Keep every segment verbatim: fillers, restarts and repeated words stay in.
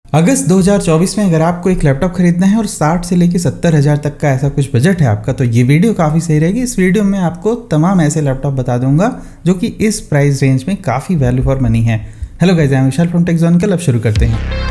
अगस्त दो हज़ार चौबीस में अगर आपको एक लैपटॉप खरीदना है और साठ से लेकर सत्तर हज़ार तक का ऐसा कुछ बजट है आपका, तो ये वीडियो काफ़ी सही रहेगी। इस वीडियो में आपको तमाम ऐसे लैपटॉप बता दूंगा जो कि इस प्राइस रेंज में काफ़ी वैल्यू फॉर मनी है। Hello guys, I am Vishal from Techzonical. अब शुरू करते हैं।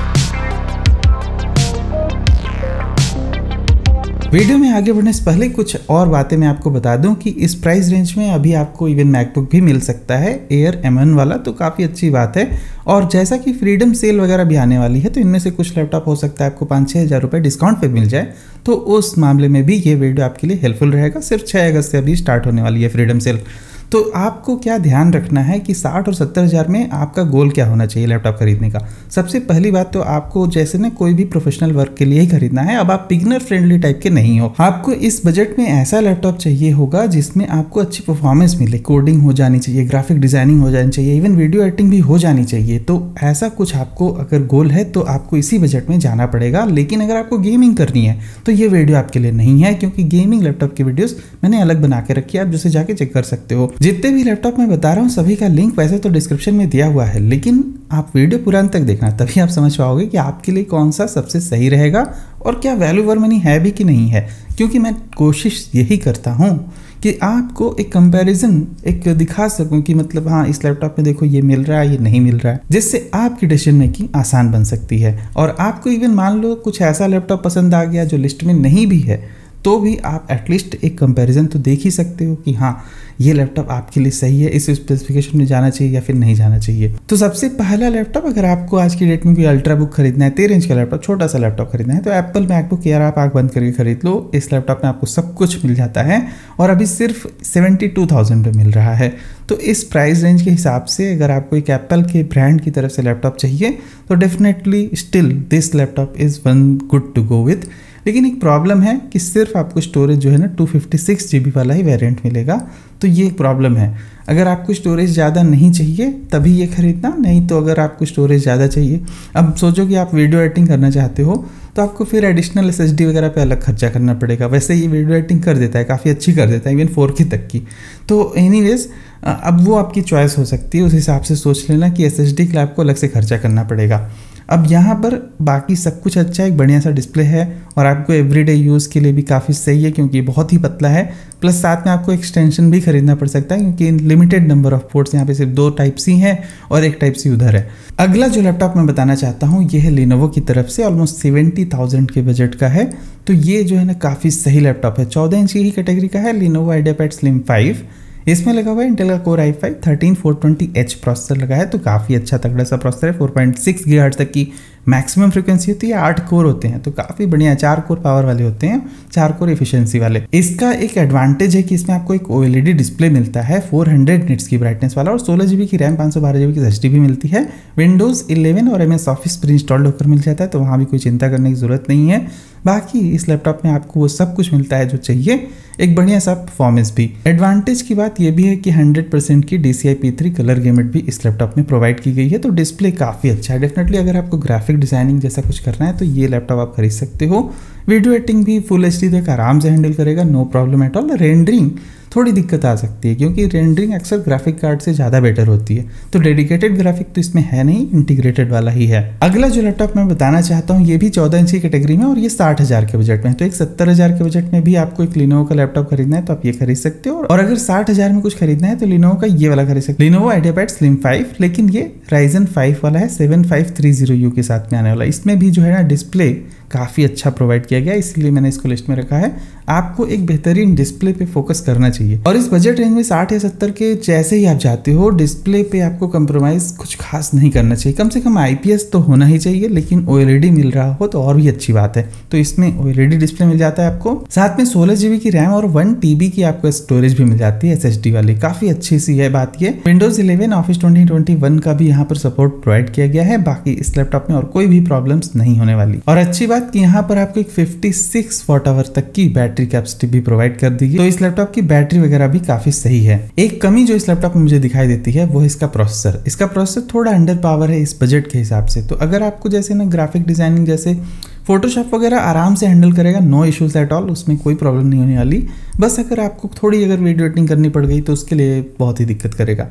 वीडियो में आगे बढ़ने से पहले कुछ और बातें मैं आपको बता दूं कि इस प्राइस रेंज में अभी आपको इवन मैकबुक भी मिल सकता है एयर एम वन वाला, तो काफ़ी अच्छी बात है। और जैसा कि फ्रीडम सेल वगैरह भी आने वाली है, तो इनमें से कुछ लैपटॉप हो सकता है आपको पाँच छः हज़ार रुपये डिस्काउंट पे मिल जाए, तो उस मामले में भी ये वीडियो आपके लिए हेल्पफुल रहेगा। सिर्फ छः अगस्त से अभी स्टार्ट होने वाली है फ्रीडम सेल। तो आपको क्या ध्यान रखना है कि साठ और सत्तर हज़ार में आपका गोल क्या होना चाहिए लैपटॉप खरीदने का। सबसे पहली बात तो आपको जैसे ना कोई भी प्रोफेशनल वर्क के लिए ही खरीदना है। अब आप बिगिनर फ्रेंडली टाइप के नहीं हो, आपको इस बजट में ऐसा लैपटॉप चाहिए होगा जिसमें आपको अच्छी परफॉर्मेंस मिले, कोडिंग हो जानी चाहिए, ग्राफिक डिजाइनिंग हो जानी चाहिए, इवन वीडियो एडिटिंग भी हो जानी चाहिए। तो ऐसा कुछ आपको अगर गोल है तो आपको इसी बजट में जाना पड़ेगा। लेकिन अगर आपको गेमिंग करनी है तो ये वीडियो आपके लिए नहीं है, क्योंकि गेमिंग लैपटॉप की वीडियोस मैंने अलग बना के रखी है, आप जिसे जाके चेक कर सकते हो। जितने भी लैपटॉप मैं बता रहा हूँ सभी का लिंक वैसे तो डिस्क्रिप्शन में दिया हुआ है, लेकिन आप वीडियो पूरा अंत तक देखना, तभी आप समझ पाओगे कि आपके लिए कौन सा सबसे सही रहेगा और क्या वैल्यू फॉर मनी है भी कि नहीं है। क्योंकि मैं कोशिश यही करता हूँ कि आपको एक कंपैरिजन एक दिखा सकूं कि मतलब हाँ, इस लैपटॉप में देखो ये मिल रहा है, ये नहीं मिल रहा है, जिससे आपकी डिसीजन मेकिंग आसान बन सकती है। और आपको इवन मान लो कुछ ऐसा लैपटॉप पसंद आ गया जो लिस्ट में नहीं भी है, तो भी आप एटलीस्ट एक कंपैरिजन तो देख ही सकते हो कि हाँ, ये लैपटॉप आपके लिए सही है, इस स्पेसिफिकेशन में जाना चाहिए या फिर नहीं जाना चाहिए। तो सबसे पहला लैपटॉप, अगर आपको आज की डेट में कोई अल्ट्रा बुक खरीदना है, तेरह इंच का लैपटॉप, छोटा सा लैपटॉप खरीदना है, तो एप्पल मैकबुक एयर आप आंख बंद करके खरीद लो। इस लैपटॉप में आपको सब कुछ मिल जाता है और अभी सिर्फ सेवेंटी टू थाउजेंड पे मिल रहा है। तो इस प्राइस रेंज के हिसाब से अगर आपको एक एप्पल के ब्रांड की तरफ से लैपटॉप चाहिए तो definitely still this laptop is one good to go with. लेकिन एक प्रॉब्लम है कि सिर्फ आपको स्टोरेज जो है ना two fifty six G B वाला ही वेरिएंट मिलेगा, तो ये एक प्रॉब्लम है। अगर आपको स्टोरेज ज़्यादा नहीं चाहिए तभी ये खरीदना, नहीं तो अगर आपको स्टोरेज ज़्यादा चाहिए, अब सोचो कि आप वीडियो एडिटिंग करना चाहते हो तो आपको फिर एडिशनल एस एस डी वगैरह पे अलग खर्चा करना पड़ेगा। वैसे ये वीडियो एडिटिंग कर देता है, काफ़ी अच्छी कर देता है, इवन फोर के तक की। तो एनीवेज अब वो आपकी चॉइस हो सकती है, उस हिसाब से सोच लेना कि एस एस डी के लिए आपको अलग से खर्चा करना पड़ेगा। अब यहाँ पर बाकी सब कुछ अच्छा है, एक बढ़िया सा डिस्प्ले है और आपको एवरीडे यूज़ के लिए भी काफ़ी सही है क्योंकि बहुत ही पतला है। प्लस साथ में आपको एक्सटेंशन भी खरीदना पड़ सकता है क्योंकि लिमिटेड नंबर ऑफ पोर्ट्स यहाँ पे सिर्फ दो टाइप सी हैं और एक टाइप सी उधर है। अगला जो लैपटॉप मैं बताना चाहता हूँ ये है लिनोवो की तरफ से, ऑलमोस्ट सेवेंटी थाउजेंड के बजट का है। तो ये जो है ना काफ़ी सही लैपटॉप है, चौदह इंच की ही कैटेगरी का है, लिनोवो आइडियापैड स्लिम फाइव। इसमें लगा हुआ है इंटेल का core i five thirteen four twenty H processor लगा है, तो काफ़ी अच्छा तगड़ा सा प्रोसेसर है। फोर पॉइंट सिक्स गीगाहर्ट्ज़ तक की मैक्सिमम फ्रीक्वेंसी होती है, आठ कोर होते हैं, तो काफ़ी बढ़िया, चार कोर पावर वाले होते हैं, चार कोर एफिशिएंसी वाले। इसका एक एडवांटेज है कि इसमें आपको एक O L E D display मिलता है फोर हंड्रेड निट्स की ब्राइटनेस वाला, और सोलह जी बी की रैम, पाँच सौ बारह जी बी की एच डी भी मिलती है। विंडोज़ इलेवन और एम एस ऑफिस पर इंस्टॉल्ड होकर मिल जाता है, तो वहाँ भी कोई चिंता करने की ज़रूरत नहीं है। बाकी इस लैपटॉप में आपको वो सब कुछ मिलता है जो चाहिए, एक बढ़िया सा परफॉर्मेंस भी। एडवांटेज की बात यह भी है कि हंड्रेड परसेंट की D C I P three colour gamut भी इस लैपटॉप में प्रोवाइड की गई है, तो डिस्प्ले काफ़ी अच्छा है। डेफिनेटली अगर आपको ग्राफिक डिजाइनिंग जैसा कुछ करना है तो ये लैपटॉप आप खरीद सकते हो। वीडियो एडिटिंग भी फुल एच डी तक आराम से हैंडल करेगा, no problem at all. Rendering थोड़ी दिक्कत आ सकती है क्योंकि रेंडरिंग अक्सर ग्राफिक कार्ड से ज़्यादा बेटर होती है, तो डेडिकेटेड ग्राफिक तो इसमें है नहीं, इंटीग्रेटेड वाला ही है। अगला जो लैपटॉप मैं बताना चाहता हूँ ये भी चौदह इंच की कैटेगरी में और ये साठ हज़ार के बजट में है, तो एक सत्तर हज़ार के बजट में भी आपको एक लिनोवो का लैपटॉप खरीदना है तो आप ये खरीद सकते हो। और अगर साठ हज़ार में कुछ खरीदना है तो लिनोवो का ये वाला खरीद सकते हो, लिनोवो आइडियापैड स्लिम फाइव, लेकिन ये राइजन फाइव वाला है, seven five three zero U के साथ में आने वाला। इसमें भी जो है ना डिस्प्ले काफ़ी अच्छा प्रोवाइड किया गया, इसलिए मैंने इसको लिस्ट में रखा है। आपको एक बेहतरीन डिस्प्ले पे फोकस करना चाहिए और इस बजट रेंज में साठ या सत्तर के जैसे ही आप जाते हो, डिस्प्ले पे आपको कंप्रोमाइज़ कुछ खास नहीं करना चाहिए। कम से कम आई पी एस तो होना ही चाहिए, लेकिन ओ एल ई डी मिल रहा हो तो और भी अच्छी बात है। तो इसमें O L E D display मिल जाता है आपको, साथ में सोलह जी बी की रैम और वन टी बी की आपको स्टोरेज भी मिल जाती है एस एस डी वाली, काफ़ी अच्छी सी है बात ये। Windows eleven office twenty twenty one का भी यहाँ पर सपोर्ट प्रोवाइड किया गया है। बाकी इस लैपटॉप में और कोई भी प्रॉब्लम्स नहीं होने वाली। और अच्छी बात कि यहाँ पर आपको एक फिफ्टी सिक्स वॉट आवर तक की बैटरी कैपेसिटी भी प्रोवाइड कर दी गई, तो इस लैपटॉप की बैटरी वगैरह भी काफी सही है। एक कमी जो इस लैपटॉप में मुझे दिखाई देती है वो है इसका प्रोसेसर। इसका प्रोसेसर थोड़ा अंडर पावर है इस बजट के हिसाब से, तो अगर आपको जैसे ना ग्राफिक डिजाइनिंग जैसे फोटोशॉप वगैरह आराम से हैंडल करेगा, नो इश्यूज एट ऑल, उसमें कोई प्रॉब्लम नहीं होने वाली। बस अगर आपको थोड़ी अगर वीडियो एडिटिंग करनी पड़ गई तो उसके लिए बहुत ही दिक्कत करेगा।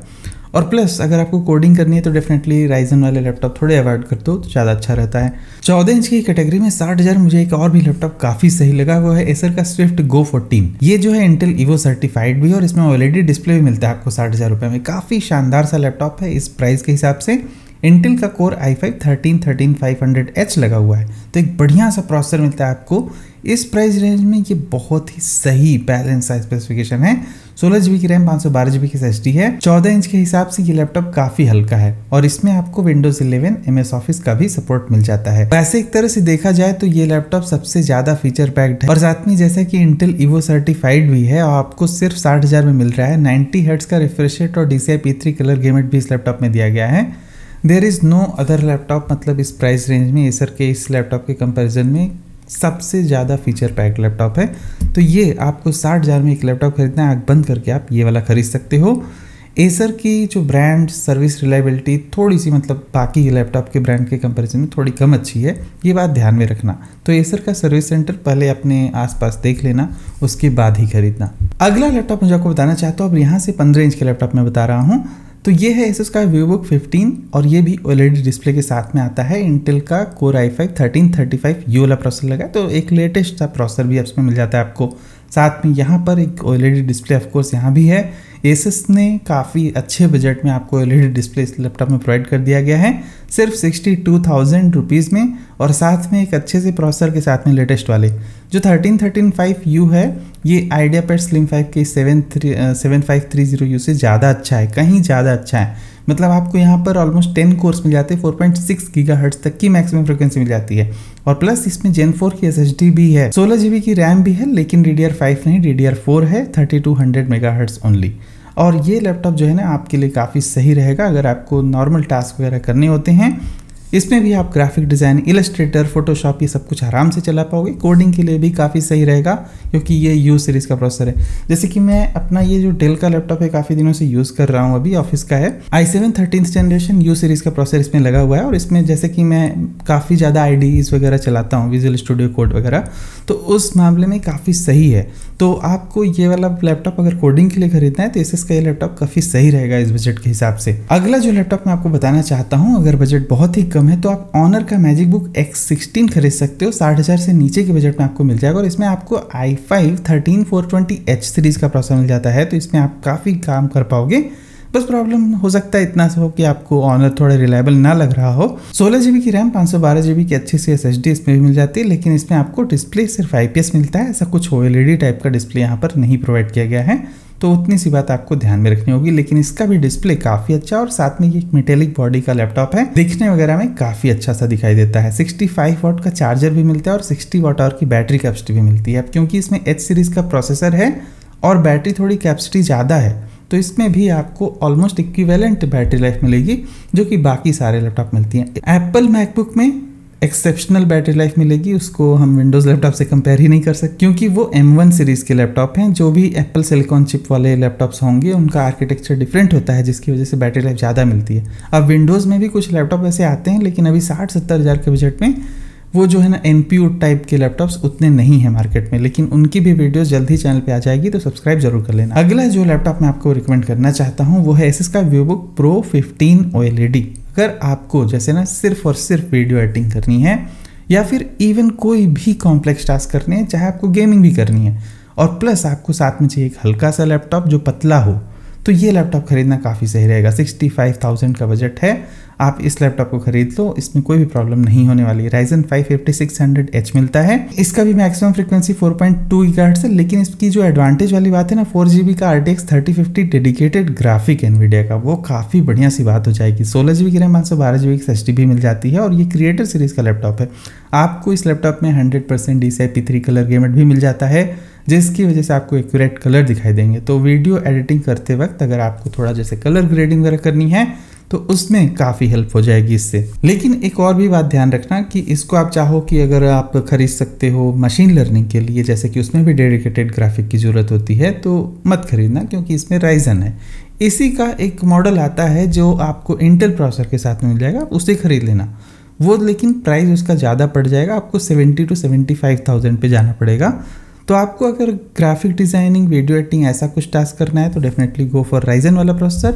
और प्लस अगर आपको कोडिंग करनी है तो डेफिनेटली राइजन वाले लैपटॉप थोड़े अवॉइड कर दो तो ज़्यादा अच्छा रहता है। चौदह इंच की कैटेगरी में साठ हज़ार मुझे एक और भी लैपटॉप काफ़ी सही लगा, वो है एसर का स्विफ्ट गो फोर्टीन। ये जो है इंटेल ईवो सर्टिफाइड भी है और इसमें ओएलईडी डिस्प्ले भी मिलता है आपको साठ हज़ार रुपये में। काफ़ी शानदार सा लैपटॉप है इस प्राइस के हिसाब से। इंटेल का core i five thirteen thirteen five hundred H लगा हुआ है, तो एक बढ़िया सा प्रोसेसर मिलता है आपको इस प्राइस रेंज में। ये बहुत ही सही बैलेंस सा स्पेसिफिकेशन है। सोलह जीबी की रैम, पाँच सौ बारह जीबी की एसएसडी है। चौदह इंच के हिसाब से ये लैपटॉप काफी हल्का है और इसमें आपको विंडोज इलेवन, एमएस ऑफिस का भी सपोर्ट मिल जाता है। वैसे एक तरह से देखा जाए तो ये लैपटॉप सबसे ज्यादा फीचर पैक्ड है और साथ में जैसा कि इंटेल ईवो सर्टिफाइड भी है और आपको सिर्फ साठ हजार में मिल रहा है। नाइन्टी हर्ट्ज का रिफ्रेश रेट और DCI P three colour gamut भी इस लैपटॉप में दिया गया है। There is no other laptop, मतलब इस प्राइस रेंज में एसर के इस लैपटॉप के कंपैरिजन में सबसे ज़्यादा फीचर पैक लैपटॉप है। तो ये आपको साठ हज़ार में एक लैपटॉप खरीदना है, आँख बंद करके आप ये वाला खरीद सकते हो। एसर की जो ब्रांड सर्विस रिलायबिलिटी थोड़ी सी मतलब बाकी लैपटॉप के ब्रांड के कंपैरिजन में थोड़ी कम अच्छी है, ये बात ध्यान में रखना। तो एसर का सर्विस सेंटर पहले अपने आसपास देख लेना, उसके बाद ही खरीदना। अगला लैपटॉप मुझे आपको बताना चाहता हूँ, अब यहाँ से पंद्रह इंच के लैपटॉप में बता रहा हूँ। तो ये है एसुस का वीवोबुक फिफ्टीन और ये भी ओएलईडी डिस्प्ले के साथ में आता है। इंटेल का core i five thirteen thirty five U वाला प्रोसेसर लगा है, तो एक लेटेस्ट सा प्रोसेसर भी इसमें मिल जाता है आपको। साथ में यहाँ पर एक ओएलईडी डिस्प्ले ऑफकोर्स यहाँ भी है। एसुस ने काफ़ी अच्छे बजट में आपको ओएलईडी डिस्प्ले इस लैपटॉप में प्रोवाइड कर दिया गया है, सिर्फ सिक्सटी टू थाउजेंड रुपीज़ में, और साथ में एक अच्छे से प्रोसेसर के साथ में लेटेस्ट वाले जो थर्टीन थर्टीन फाइव यू है, ये आइडिया पैड स्लिम फाइव के seven three seven five three zero U से ज़्यादा अच्छा है, कहीं ज़्यादा अच्छा है। मतलब आपको यहाँ पर ऑलमोस्ट टेन कोर्स मिल जाते हैं, फोर पॉइंट सिक्स गीगाहर्ट्ज़ तक की मैक्सिमम फ्रिक्वेंसी मिल जाती है और प्लस इसमें जेन फोर की एसएसडी भी है। सोलह जीबी की रैम भी है, लेकिन डी डी आर फाइव नहीं, डी डी आर फोर है, thirty two hundred megahertz only. और ये लैपटॉप जो है ना आपके लिए काफ़ी सही रहेगा अगर आपको नॉर्मल टास्क वगैरह करने होते हैं। इसमें भी आप ग्राफिक डिज़ाइन, इलस्ट्रेटर, फोटोशॉप ये सब कुछ आराम से चला पाओगे। कोडिंग के लिए भी काफ़ी सही रहेगा क्योंकि ये यू सीरीज़ का प्रोसेसर है। जैसे कि मैं अपना ये जो डेल का लैपटॉप है काफ़ी दिनों से यूज़ कर रहा हूँ, अभी ऑफिस का है। आई seven thirteen generation U series का प्रोसेसर इसमें लगा हुआ है और इसमें जैसे कि मैं काफ़ी ज़्यादा आईडीज़ वगैरह चलाता हूँ, विजुअल स्टूडियो कोड वगैरह, तो उस मामले में काफ़ी सही है। तो आपको ये वाला लैपटॉप अगर कोडिंग के लिए खरीदना है तो एसएस का ये लैपटॉप काफ़ी सही रहेगा इस बजट के हिसाब से। अगला जो लैपटॉप मैं आपको बताना चाहता हूँ, अगर बजट बहुत ही कम है तो आप ऑनर का मैजिक बुक एक्स सिक्सटीन खरीद सकते हो। साठ हज़ार से नीचे के बजट में आपको मिल जाएगा और इसमें आपको i five thirteen four twenty H series का प्रोसेसर मिल जाता है, तो इसमें आप काफ़ी काम कर पाओगे। बस प्रॉब्लम हो सकता है इतना सा हो कि आपको ऑनर थोड़ा रिलायबल ना लग रहा हो। सोलह जीबी की रैम, पाँच सौ बारह जीबी की अच्छी सी एसएसडी इसमें भी मिल जाती है, लेकिन इसमें आपको डिस्प्ले सिर्फ आईपीएस मिलता है, ऐसा कुछ ओएलईडी टाइप का डिस्प्ले यहाँ पर नहीं प्रोवाइड किया गया है, तो उतनी सी बात आपको ध्यान में रखनी होगी। लेकिन इसका भी डिस्प्ले काफ़ी अच्छा और साथ में ये एक मेटेलिक बॉडी का लैपटॉप है, दिखने वगैरह में काफ़ी अच्छा सा दिखाई देता है। सिक्सटी फाइव वाट का चार्जर भी मिलता है और सिक्सटी वाट आवर की बैटरी कैपेसिटी भी मिलती है। क्योंकि इसमें एच सीरीज़ का प्रोसेसर है और बैटरी थोड़ी कैपेसिटी ज़्यादा है, तो इसमें भी आपको ऑलमोस्ट इक्विवेलेंट बैटरी लाइफ मिलेगी जो कि बाकी सारे लैपटॉप मिलती हैं। एप्पल मैकबुक में एक्सेप्शनल बैटरी लाइफ मिलेगी, उसको हम विंडोज़ लैपटॉप से कंपेयर ही नहीं कर सकते क्योंकि वो एम वन सीरीज़ के लैपटॉप हैं। जो भी एप्पल सिलिकॉन चिप वाले लैपटॉप्स होंगे उनका आर्किटेक्चर डिफरेंट होता है, जिसकी वजह से बैटरी लाइफ ज़्यादा मिलती है। अब विंडोज़ में भी कुछ लैपटॉप ऐसे आते हैं, लेकिन अभी साठ सत्तर हज़ार के बजट में वो जो है ना एनपीयू टाइप के लैपटॉप्स उतने नहीं है मार्केट में, लेकिन उनकी भी वीडियोस जल्द ही चैनल पे आ जाएगी, तो सब्सक्राइब जरूर कर लेना। अगला जो लैपटॉप मैं आपको रिकमेंड करना चाहता हूँ वो है एसएस का वीवोबुक प्रो फिफ्टीन ओएलईडी। अगर आपको जैसे ना सिर्फ और सिर्फ वीडियो एडिटिंग करनी है या फिर इवन कोई भी कॉम्प्लेक्स टास्क करने हैं, चाहे आपको गेमिंग भी करनी है और प्लस आपको साथ में चाहिए एक हल्का सा लैपटॉप जो पतला हो, तो ये लैपटॉप खरीदना काफ़ी सही रहेगा। सिक्सटी फाइव थाउजेंड का बजट है, आप इस लैपटॉप को खरीद लो, इसमें कोई भी प्रॉब्लम नहीं होने वाली है। Ryzen five fifty six hundred H मिलता है, इसका भी maximum frequency four point two gigahertz है, लेकिन इसकी जो एडवांटेज वाली बात है ना, फोर जीबी का R T X thirty fifty dedicated graphic Nvidia का, वो काफ़ी बढ़िया सी बात हो जाएगी। सोलह जीबी की रैम, पाँच सौ बारह जीबी की एसएसडी भी मिल जाती है और ये क्रिएटर सीरीज़ का लैपटॉप है। आपको इस लैपटॉप में hundred percent D C I P three colour gamut भी मिल जाता है, जिसकी वजह से आपको एक्यूरेट कलर दिखाई देंगे। तो वीडियो एडिटिंग करते वक्त अगर आपको थोड़ा जैसे कलर ग्रेडिंग वगैरह करनी है तो उसमें काफ़ी हेल्प हो जाएगी इससे। लेकिन एक और भी बात ध्यान रखना कि इसको आप चाहो कि अगर आप खरीद सकते हो मशीन लर्निंग के लिए, जैसे कि उसमें भी डेडिकेटेड ग्राफिक की ज़रूरत होती है, तो मत खरीदना क्योंकि इसमें राइजन है। इसी का एक मॉडल आता है जो आपको इंटेल प्रोसेसर के साथ में मिल जाएगा, आप उसे खरीद लेना, वो लेकिन प्राइस उसका ज़्यादा पड़ जाएगा, आपको seventy to seventy five thousand पे जाना पड़ेगा। तो आपको अगर ग्राफिक डिज़ाइनिंग, वीडियो एडिटिंग ऐसा कुछ टास्क करना है तो डेफिनेटली गो फॉर राइजन वाला प्रोसेसर।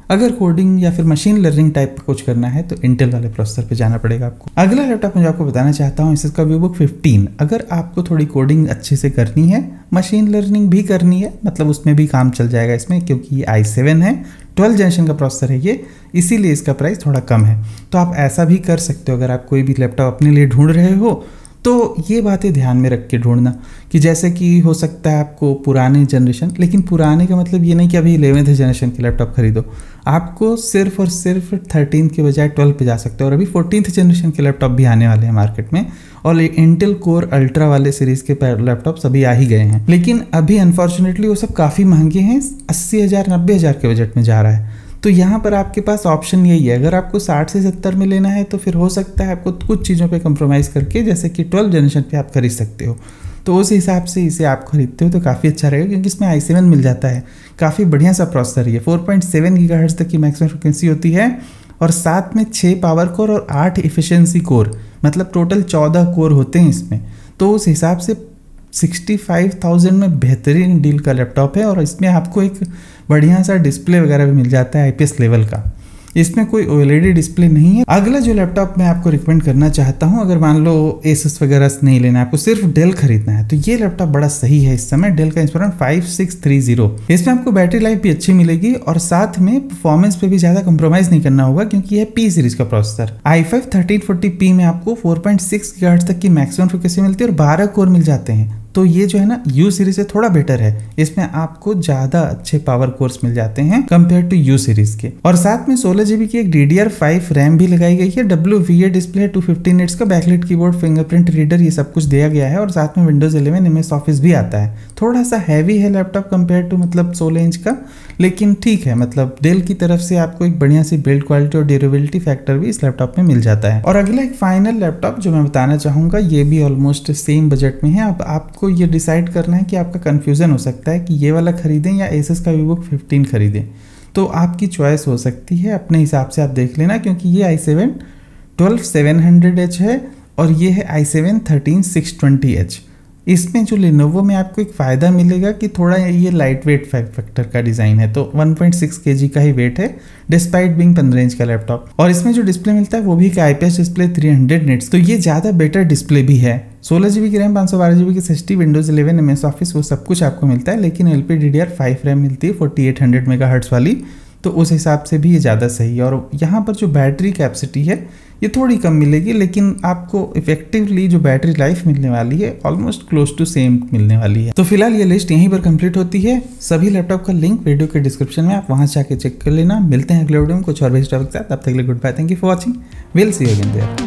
अगर कोडिंग या फिर मशीन लर्निंग टाइप का कुछ करना है तो इंटेल वाले प्रोसेसर पे जाना पड़ेगा आपको। अगला लैपटॉप मैं जो आपको बताना चाहता हूँ इसका वीवो फिफ्टीन। अगर आपको थोड़ी कोडिंग अच्छे से करनी है, मशीन लर्निंग भी करनी है, मतलब उसमें भी काम चल जाएगा इसमें, क्योंकि ये आई सेवन है, ट्वेल्व जनरेशन का प्रोसेसर है ये, इसीलिए इसका प्राइस थोड़ा कम है। तो आप ऐसा भी कर सकते हो, अगर आप कोई भी लैपटॉप अपने लिए ढूंढ रहे हो तो ये बातें ध्यान में रख के ढूंढना कि जैसे कि हो सकता है आपको पुराने जनरेशन, लेकिन पुराने का मतलब ये नहीं कि अभी इलेवेंथ जनरेशन के लैपटॉप खरीदो, आपको सिर्फ और सिर्फ थर्टीन के बजाय ट्वेल्व पे जा सकते हो। और अभी फोर्टीन्थ जनरेशन के लैपटॉप भी आने वाले हैं मार्केट में, और इंटेल कोर अल्ट्रा वाले सीरीज के लैपटॉप सभी आ ही गए हैं, लेकिन अभी अनफॉर्चुनेटली वो सब काफ़ी महंगे हैं, अस्सी हज़ार नब्बे हज़ार के बजट में जा रहा है। तो यहाँ पर आपके पास ऑप्शन यही है, अगर आपको साठ से सत्तर में लेना है तो फिर हो सकता है आपको कुछ चीज़ों पे कंप्रोमाइज़ करके जैसे कि ट्वेल्व जनरेशन पे आप खरीद सकते हो। तो उस हिसाब से इसे आप खरीदते हो तो काफ़ी अच्छा रहेगा, क्योंकि इसमें आई सेवन मिल जाता है, काफ़ी बढ़िया सा प्रोसेसर है। फोर पॉइंट सेवन गीगाहर्ट्ज़ तक की मैक्सिमम फ्रिक्वेंसी होती है, और साथ में छः पावर कोर और आठ इफिशियंसी कोर, मतलब टोटल चौदह कोर होते हैं इसमें। तो उस हिसाब से सिक्सटी फाइव थाउजेंड में बेहतरीन डील का लैपटॉप है, और इसमें आपको एक बढ़िया सा डिस्प्ले वगैरह भी मिल जाता है आईपीएस लेवल का। इसमें कोई ओएलईडी डिस्प्ले नहीं है। अगला जो लैपटॉप मैं आपको रिकमेंड करना चाहता हूं, अगर मान लो एसस वगैरह नहीं लेना है, आपको सिर्फ डेल खरीदना है, तो ये लैपटॉप बड़ा सही है इस समय, डेल का Inspiron five six three zero. इसमें आपको बैटरी लाइफ भी अच्छी मिलेगी, और साथ में परफॉर्मेंस पे भी ज़्यादा कंप्रोमाइज़ नहीं करना होगा, क्योंकि यह पी सीरीज का processor. I five thirteen forty P में आपको फोर पॉइंट सिक्स गीगाहर्ट्ज़ तक की मैक्सिमम फ्रीक्वेंसी मिलती है और बारह कोर मिल जाते हैं। तो ये जो है ना यू सीरीज से थोड़ा बेटर है, इसमें आपको ज़्यादा अच्छे पावर कोर्स मिल जाते हैं कंपेयर टू यू सीरीज के। और साथ में सोलह जीबी की एक D D R five RAM भी लगाई गई है, डब्ल्यू वी ए डिस्प्ले है, टू फिफ्टी निट्स का बैकलाइट कीबोर्ड, फिंगरप्रिंट रीडर, ये सब कुछ दिया गया है, और साथ में Windows eleven M S office भी आता है। थोड़ा सा हैवी है लैपटॉप कंपेयर टू मतलब सोलह इंच का, लेकिन ठीक है, मतलब डेल की तरफ से आपको एक बढ़िया सी बिल्ड क्वालिटी और ड्यूरेबिलिटी फैक्टर भी इस लैपटॉप में मिल जाता है। और अगला एक फाइनल लैपटॉप जो मैं बताना चाहूँगा, ये भी ऑलमोस्ट सेम बजट में है। अब आपको ये डिसाइड करना है कि आपका कन्फ्यूजन हो सकता है कि ये वाला खरीदें या एसस का वीवो फिफ्टीन खरीदें, तो आपकी चॉइस हो सकती है, अपने हिसाब से आप देख लेना, क्योंकि ये आई seven twelve seven hundred H है और ये है आई seven thirteen six twenty H. इसमें जो लेनोवो में आपको एक फ़ायदा मिलेगा कि थोड़ा ये लाइट वेट फैक्टर का डिज़ाइन है, तो वन पॉइंट सिक्स केजी का ही वेट है डिस्पाइट बिंग पंद्रह इंच का लैपटॉप। और इसमें जो डिस्प्ले मिलता है वो भी IPS display three hundred nits, तो ये ज़्यादा बेटर डिस्प्ले भी है। सोलह जीबी की रैम, पाँच सौ बारह जीबी की SSD, Windows eleven M S Office, वो सब कुछ आपको मिलता है, लेकिन L P D D R five RAM मिलती है फोर्टी एट हंड्रेड मेगाहर्ट्ज़ वाली, तो उस हिसाब से भी ये ज़्यादा सही है। और यहाँ पर जो बैटरी कैपेसिटी है ये थोड़ी कम मिलेगी, लेकिन आपको इफेक्टिवली जो बैटरी लाइफ मिलने वाली है ऑलमोस्ट क्लोज टू सेम मिलने वाली है। तो फिलहाल ये लिस्ट यहीं पर कंप्लीट होती है। सभी लैपटॉप का लिंक वीडियो के डिस्क्रिप्शन में, आप वहाँ से जाके चेक कर लेना। मिलते हैं अगले वीडियो में कुछ और बेस्ट टॉपिक के साथ, तब तक के लिए good bye, thank you for watching, will see you again there.